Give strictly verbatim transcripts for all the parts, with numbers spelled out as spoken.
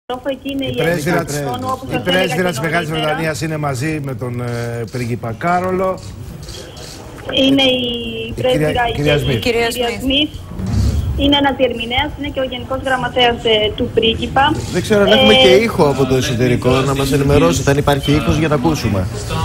Η πρέσβυρα της Μεγάλης Βρετανίας είναι μαζί με τον ε, πρίγκιπα Κάρολο. Είναι η πρέσβυρα η κυρία, η κυρία, κυρία Σμιθ. Είναι ένας διερμηνέας, είναι και ο Γενικός Γραμματέας ε, του πρίγκιπα. Δεν ξέρω αν ε... έχουμε και ήχο από το εσωτερικό, να μας ενημερώσετε αν υπάρχει ήχος για να ακούσουμε.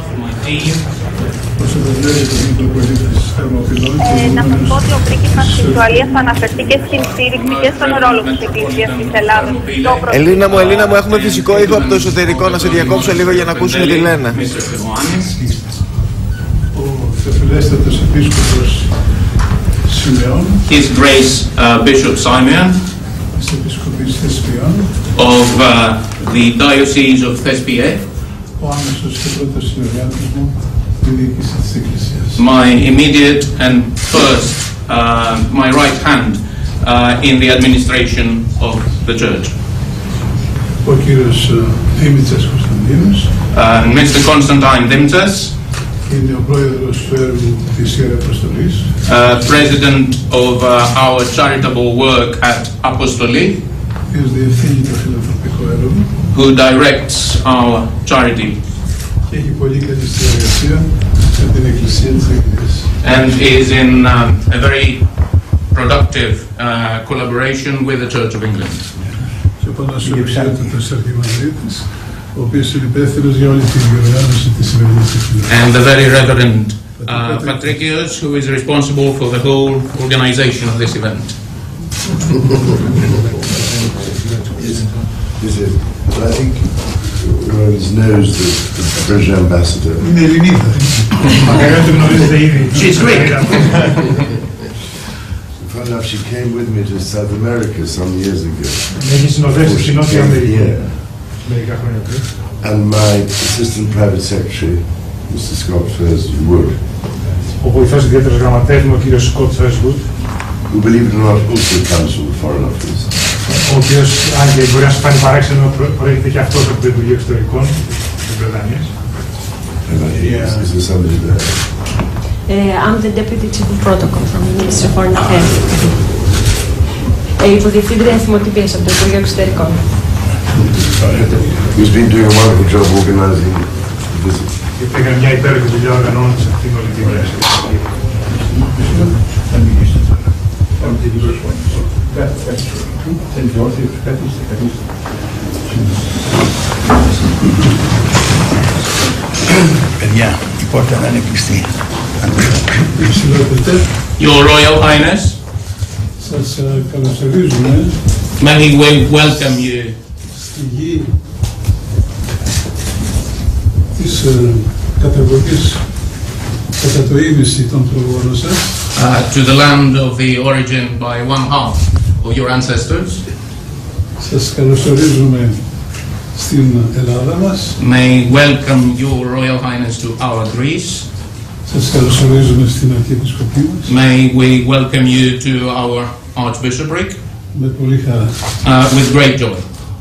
Ε, να σας πω ότι ο πρίγκιπας της Ουαλίας θα αναφερθεί και στην στήριξη και στον ρόλο της Εκκλησίας της Ελλάδας. Ελίνα μου, Ελίνα μου, έχουμε φυσικό ήχο από το εσωτερικό, να σε διακόψω λίγο για να ακούσουμε τι λένε. Ο Θεοφιλέστατος Επίσκοπος Simeon, His Grace uh, Bishop Simeon of uh, the Diocese of Thespiae, my immediate and first, uh, my right hand uh, in the administration of the church. Ο κύριος Δήμητσας Κωνσταντίνος, uh, Mister Constantine Dimtas, είναι ο πρόεδρος του έργου της Ιεραποστολής, uh, President of uh, our charitable work at Apostoli, διευθύνει το φιλανθρωπικό έργο, who directs our charity, και έχει πολύ καλή συνεργασία με την Εκκλησία της Αγγλίας, and is in uh, a very productive uh, collaboration with the Church of England. Και ο Πανασιοπιάτατος Αρχιμανδρίτης, ο οποίος είναι υπεύθυνος για όλη την διοργάνωση της σημερινής εκδήλωσης. And the very reverend uh, Patricios, who is responsible for the whole organization of this event. Is it? But I think everyone knows the, the British ambassador. Είναι Ελληνίδα. Μακάρι το γνωρίζετε ήδη. She's Greek. Funny enough, she came with me to South America some years ago. Έχει συνοδεύσει στην Νότια Αμερική. And my assistant private secretary, Mister Scott Furswood, ο βοηθός ιδιαίτερος γραμματέας μου, ο κύριος Scott Furswood, who, believe it or not, also comes from the Foreign Office. ο οποίος, αν και μπορεί να σας φάνει παράξενο, προέρχεται και αυτός από το Υπουργείο Εξωτερικών της Βρετανίας. Is there somebody there? Uh, I'm the Deputy Chief of Protocol from the Ministry of Foreign Affairs. Υποδιευθύντρια Θυμοτυπίας από το Υπουργείο Εξωτερικών. He's been doing a wonderful job organizing the visit. Έκανε μια υπέροχη δουλειά οργανώνοντας αυτήν όλη την βράση. Παιδιά, η πόρτα να είναι κλειστή. Your Royal Highness, σας καλωσορίζουμε may we welcome you στη γη της καταγωγής κατά το ίμιση των προγόνων σας, uh, to the land of the origin by one half of your ancestors. Σας καλωσορίζουμε στην Ελλάδα μας. May welcome your Royal Highness to our Greece. Σας καλωσορίζουμε στην Αρχιεπισκοπή μας. May we welcome you to our Archbishopric. Με πολύ χαρά. Uh, with great joy.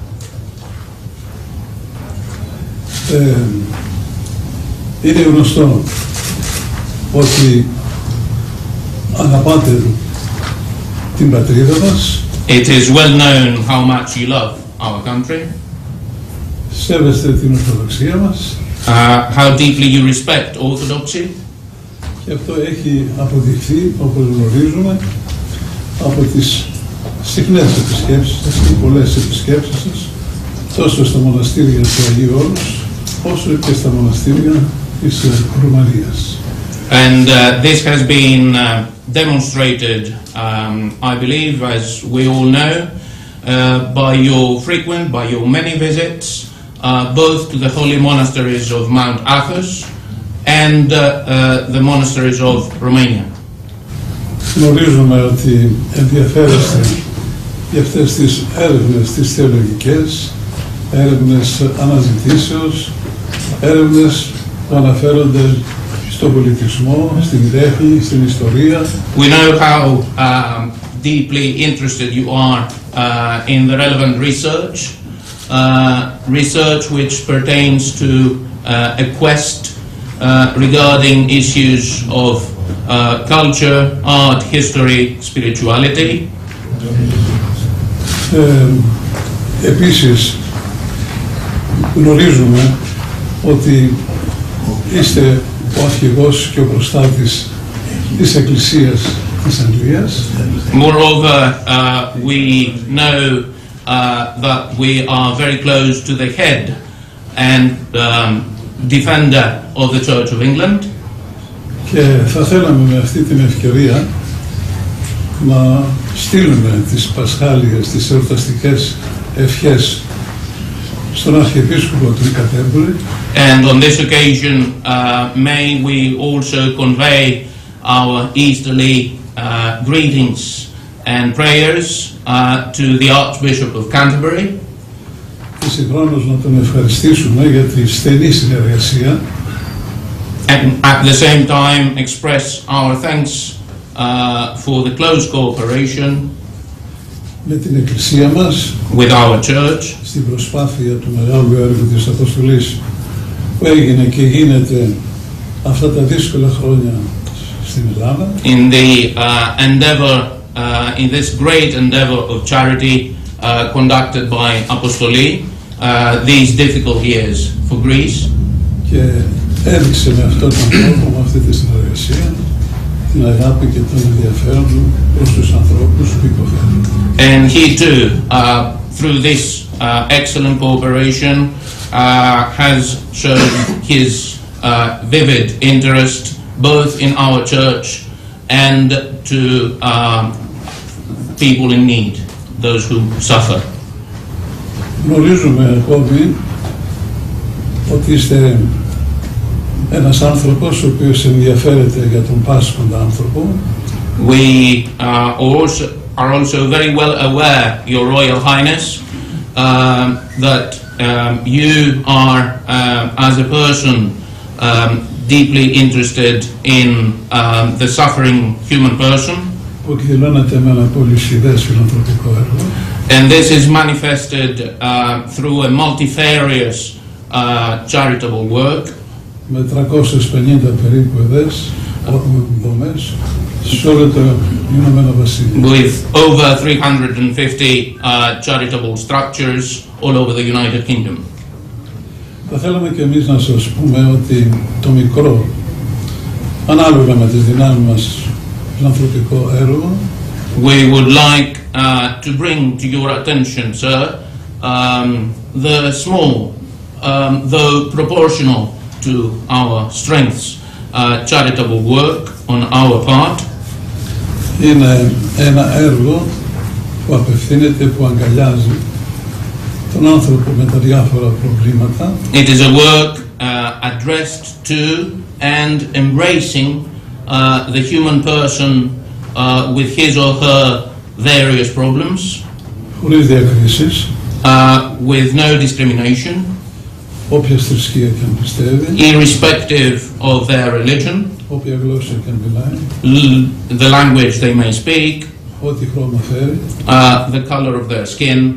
Ε, είναι γνωστό ότι αγαπάτε την πατρίδα μας. It is well known how much you love our country. Σέβεστε την Ορθοδοξία μας. Uh, how deeply you respect Orthodoxy. Και αυτό έχει αποδειχθεί, όπως γνωρίζουμε, από τις συχνές επισκέψεις σας και πολλές επισκέψεις σας, τόσο στα μοναστήρια του Αγίου Όρους, όσο και στα μοναστήρια της Ρουμανίας. And uh, this has been uh, demonstrated, um, I believe, as we all know, uh, by your frequent, by your many visits, uh, both to the holy monasteries of Mount Athos and uh, uh, the monasteries of Romania. Γνωρίζουμε ότι ενδιαφέρεστε για αυτές τις έρευνες, τις θεολογικές, έρευνες αναζητήσεως, έρευνες που αναφέρονται στον πολιτισμό, στην τέχνη, στην ιστορία. We know how um, deeply interested you are uh, in the relevant research, uh, research which pertains to uh, a quest uh, regarding issues of uh, culture, art, history, spirituality. Ε, επίσης, γνωρίζουμε ότι είστε ο αρχηγός και ο προστάτης της Εκκλησίας της Αγγλίας. Moreover, uh, we know uh, that we are very close to the head and um, defender of the Church of England. Και θα θέλαμε με αυτή την ευκαιρία να στείλουμε τις Πασχάλιες, τις εορταστικές ευχές στον Αρχιεπίσκοπο του Canterbury. And on this occasion, uh, may we also convey our Easterly uh, greetings and prayers uh, to the Archbishop of Canterbury. Και συγχρόνως να τον ευχαριστήσουμε για τη στενή συνεργασία. And at the same time express our thanks uh, for the close cooperation με την Εκκλησία μας, with our church, στην προσπάθεια του μεγάλου έργου της Αποστολής που έγινε και γίνεται αυτά τα δύσκολα χρόνια στην Ελλάδα. In the uh, endeavor, uh, in this great endeavor of charity uh, conducted by Apostoli, uh, these difficult years for Greece. Και έδειξε με αυτόν τον τρόπο, με αυτή τη συνεργασία, την αγάπη και τον ενδιαφέρον του προς τους ανθρώπους που υποφέρουν. And he too, uh, through this uh, excellent cooperation, uh, has shown his uh, vivid interest both in our church and to uh, people in need, those who suffer. Γνωρίζουμε ακόμη ότι είστε ένας άνθρωπος ο οποίος ενδιαφέρεται για τον πάσχοντα άνθρωπο. We uh, also, are also very well aware, Your Royal Highness, uh, that um, you are, uh, as a person, um, deeply interested in um, the suffering human person. Που εκδηλώνεται με ένα πολυσχηδές φιλανθρωπικό έργο. And this is manifested uh, through a multifarious uh, charitable work. Με τριακόσιες πενήντα περίπου εδές, δομές, σε όλο το Ηνωμένο Βασίλειο. With over three hundred fifty uh, charitable structures all over the United Kingdom. Θα θέλαμε και εμείς να σας πούμε ότι το μικρό, ανάλογα με τις δυνάμεις μας, φιλανθρωπικό έργο, we would like uh, to bring to your attention, sir, um, the small, um, though proportional to our strengths, uh, charitable work on our part. Είναι ένα έργο που απευθύνεται, που αγκαλιάζει τον άνθρωπο με τα διάφορα προβλήματα. It is a work uh, addressed to and embracing uh, the human person uh, with his or her various problems. Χωρίς διακρίσεις. Uh, with no discrimination. Όποια θρησκεία και αν πιστεύει. Irrespective of their religion. Όποια γλώσσα και αν μιλάει. The language they may speak. Ό,τι χρώμα φέρει. Uh, the color of their skin.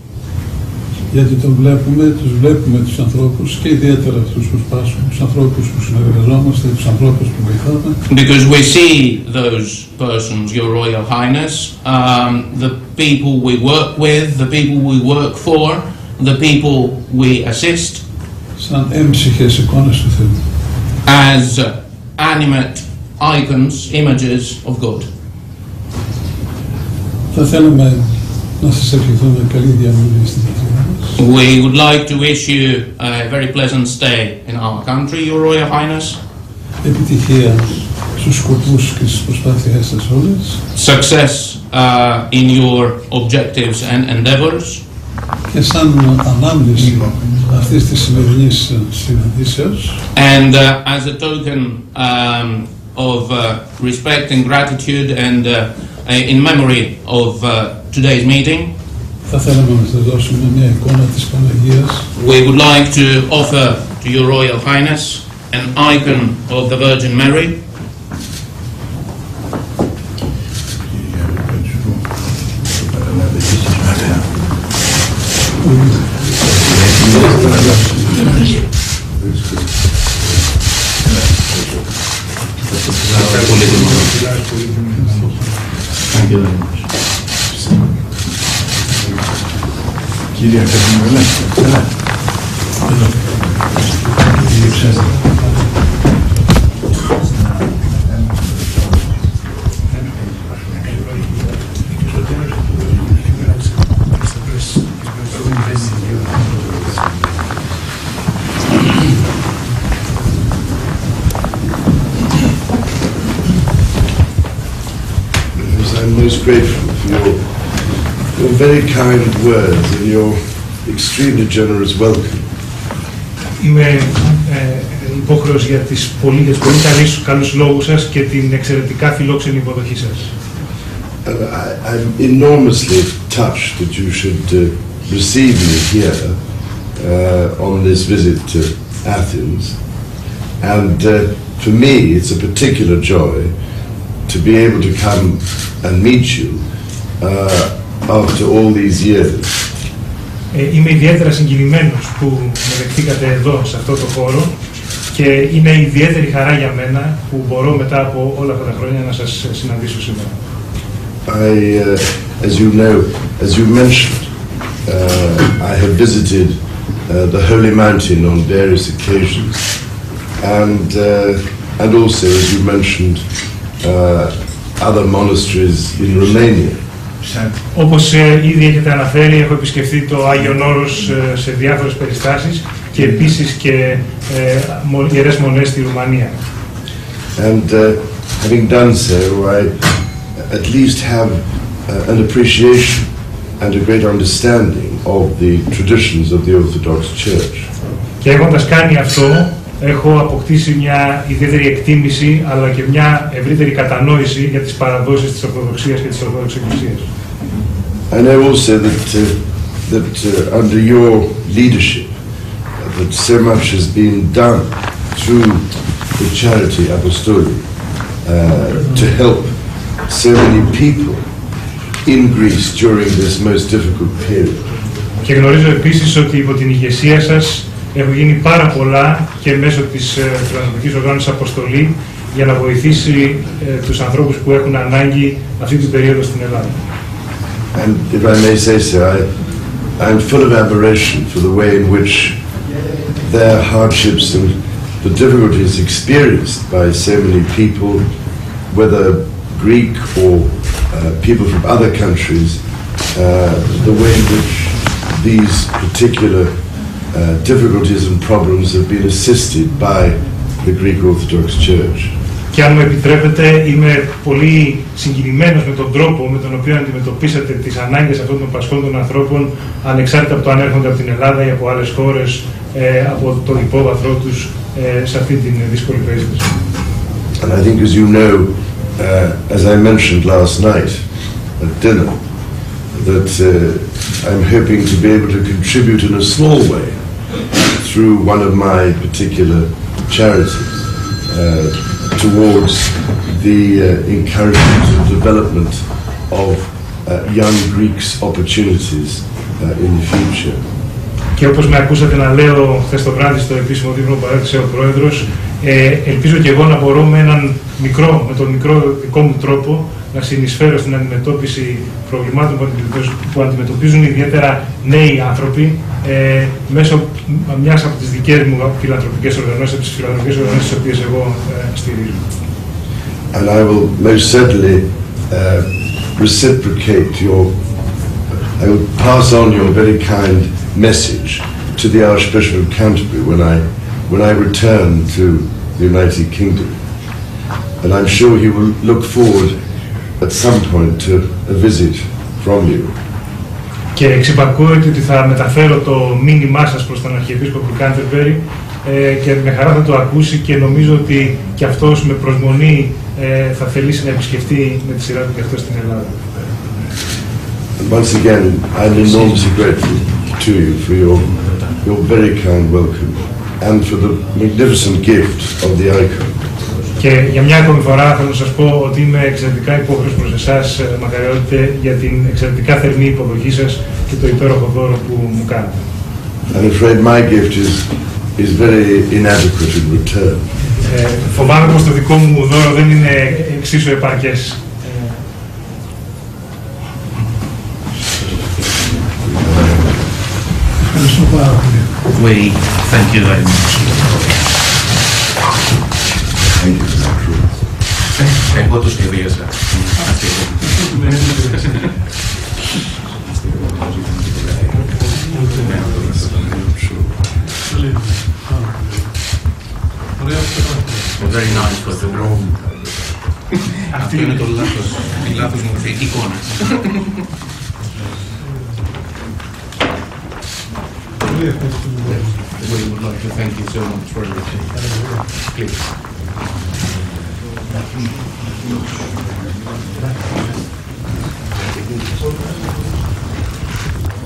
Γιατί τον βλέπουμε, τους βλέπουμε τους ανθρώπους και ιδιαίτερα αυτούς που σπάσουν, τους ανθρώπους που συνεργαζόμαστε, τους ανθρώπους που βοηθάμε. Because we see those persons, Your Royal Highness, um, the people we work with, the people we work for, the people we assist. Σαν έμψυχες εικόνες του Θεού. As uh, animate icons, images of God. Θα θέλαμε να σας ευχηθούμε καλή διαμονή στην πατρίδα μας. We would like to wish you a very pleasant stay in our country, Your Royal Highness. Επιτυχία στους σκοπούς και στις προσπάθειές σας όλες. Success uh, in your objectives and endeavors. Και σαν ανάμνηση αυτής της σημερινής συναντήσεως. And uh, as a token um, of uh, respect and gratitude and uh, in memory of uh, today's meeting, θα θέλαμε να σας δώσουμε μια εικόνα της Παναγίας. We would like to offer to Your Royal Highness an icon of the Virgin Mary. Thank you very much. Κύριε Καθημερινά, καλά. I'm most grateful for your, your very kind words and your extremely generous welcome. Είμαι ε, υπόχρεος για τις πολύ, για τις πολύ καλούς, καλούς λόγους σας και την εξαιρετικά φιλόξενη υποδοχή σας. And I, I'm enormously touched that you should uh, receive me here uh, on this visit to Athens. And uh, for me, it's a particular joy to be able to come and meet you uh, after all these years. Ε, είμαι ιδιαίτερα συγκινημένος που με δεχτήκατε εδώ, σε αυτό το χώρο, και είναι ιδιαίτερη χαρά για μένα που μπορώ μετά από όλα αυτά τα χρόνια να σας συναντήσω σήμερα. I, uh, as you know, as you mentioned, uh, I have visited uh, the Holy Mountain on various occasions, and uh, and also, as you mentioned, uh, other monasteries in Romania. Όπως ε, ήδη έχετε αναφέρει, έχω επισκεφθεί το Άγιον Όρος ε, σε διάφορες περιστάσεις και επίσης και ε, ιερές μονές στη Ρουμανία. And uh, having done so, I at least have uh, an appreciation and a great understanding of the traditions of the Orthodox Church. Και έχοντας κάνει αυτό, έχω αποκτήσει μια ιδιαίτερη εκτίμηση αλλά και μια ευρύτερη κατανόηση για τις παραδόσεις της Ορθοδοξίας και της Ορθόδοξης Εκκλησίας. I know also that, uh, that uh, under your leadership, uh, that so much has been done through the Charity Apostolic uh, to help so many people in Greece during this most difficult period. Και γνωρίζω επίσης ότι υπό την ηγεσία σας έχουν γίνει πάρα πολλά και μέσω της φιλανθρωπικής οργάνωσης Αποστολή για να βοηθήσει ε, τους ανθρώπους που έχουν ανάγκη αυτή την περίοδο στην Ελλάδα. And if I may say so, I, I'm full of admiration for the way in which their hardships and the difficulties experienced by so many people, whether Greek or uh, people from other countries, uh, the way in which these particular uh, difficulties and problems have been assisted by the Greek Orthodox Church. Και αν μου επιτρέπετε, είμαι πολύ συγκινημένος με τον τρόπο με τον οποίο αντιμετωπίσατε τις ανάγκες αυτών των πασχόντων ανθρώπων, ανεξάρτητα από το αν έρχονται από την Ελλάδα ή από άλλες χώρες, ε, από τον υπόβαθρό τους ε, σε αυτή την δύσκολη περίσταση. And I think, as you know, uh, as I mentioned last night at dinner, that uh, I'm hoping to be able to contribute in a small way through one of my particular charities uh, towards the uh, encouragement and development of uh, young Greeks' opportunities uh, in the future. Και όπως με ακούσατε να λέω χθες το βράδυ στο επίσημο δείπνο που παρέθεσε ο Πρόεδρος, ε, ελπίζω και εγώ να μπορώ με έναν μικρό, με τον μικρό δικό μου τρόπο να συνεισφέρω στην αντιμετώπιση προβλημάτων που αντιμετωπίζουν ιδιαίτερα νέοι άνθρωποι ε, μέσω μιας από τις δικές μου φιλανθρωπικές οργανώσεις, από τις φιλανθρωπικές οργανώσεις τις οποίες εγώ ε, στηρίζω. And I will most certainly uh, reciprocate your, I will pass on your very kind message to the Archbishop of Canterbury when I, when I return to the United Kingdom. And I'm sure he will look forward at some point to a visit from you. Και εξυπακούεται ότι θα μεταφέρω το μήνυμά σας προς τον Αρχιεπίσκοπο του Κάντερμπερι ε, και με χαρά θα το ακούσει και νομίζω ότι και αυτός με προσμονή ε, θα θελήσει να επισκεφτεί με τη σειρά του και αυτό στην Ελλάδα. And once again, I'm enormously grateful to you for your, your very kind welcome and for the magnificent gift of the icon. Και για μια ακόμη φορά θέλω να σας πω ότι είμαι εξαιρετικά υπόχρεος προς εσάς, μακαριότητε, για την εξαιρετικά θερμή υποδοχή σας και το υπέροχο δώρο που μου κάνετε. I'm afraid my gift is, is very inadequate in return. Ε, φοβάμαι πως το δικό μου δώρο δεν είναι εξίσου επαρκές. Ευχαριστώ πάρα πολύ. We thank you very much. Thank you for that truth. Εγώ το σχεδίασα. Very nice for the room. Αυτό είναι το λάθος, η λάθος μορφή εικόνας. We would like to thank you so much for everything. Please.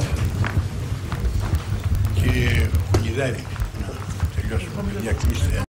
Κύριε Γιδάρη, να τελειώσουμε, παιδιά, κλείστε.